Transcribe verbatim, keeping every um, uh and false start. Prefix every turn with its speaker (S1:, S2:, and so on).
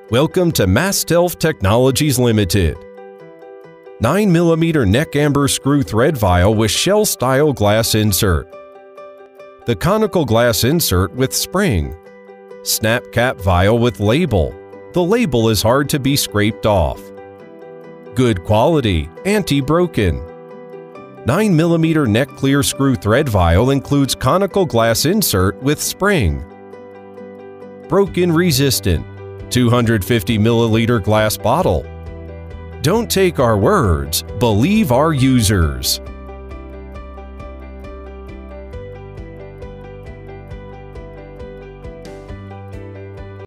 S1: Welcome to Mastelf Technologies Limited. nine millimeter neck amber screw thread vial with shell-style glass insert. The conical glass insert with spring. Snap cap vial with label. The label is hard to be scraped off. Good quality, anti-broken. nine millimeter neck clear screw thread vial includes conical glass insert with spring. Broken resistant. two hundred fifty milliliter glass bottle. Don't take our words, believe our users.